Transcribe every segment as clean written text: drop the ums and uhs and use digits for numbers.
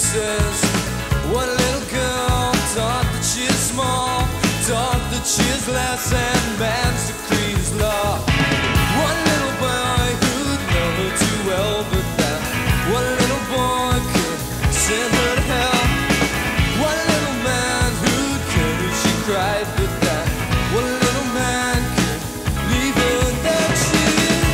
says, one little girl thought that she is small, thought that she is less than man's decrees law. One little boy who'd know her too well, but that one little boy could send her to hell. One little man who'd care if she cried, but that one little man could leave her that she'd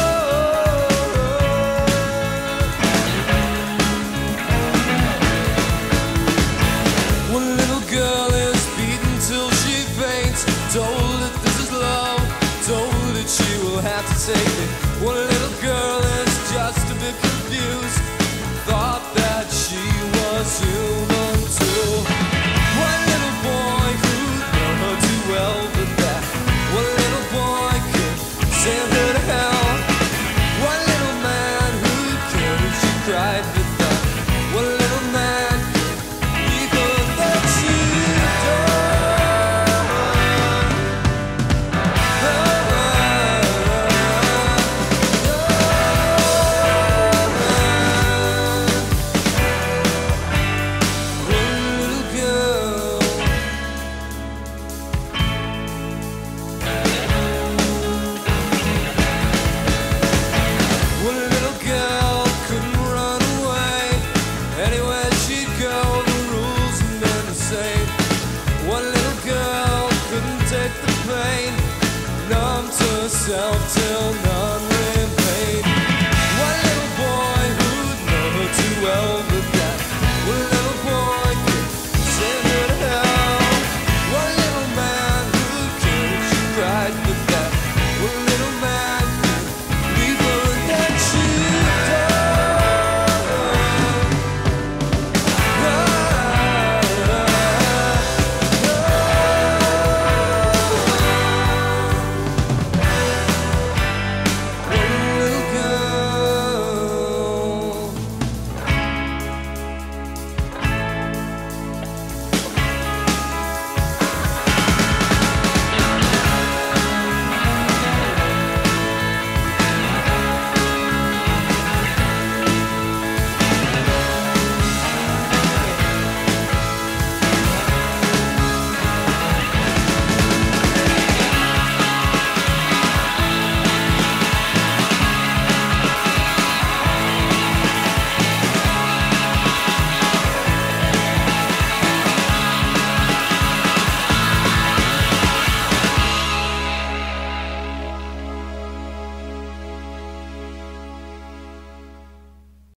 One little girl is beaten till she faints, told that this is love, told that she will have to take it. One little girl is just a bit confused, thought that she was human too. One little boy who knew her too well, but that one little boy could send her to hell. One little man who cared if she cried, but that one little man could leave her that she herself till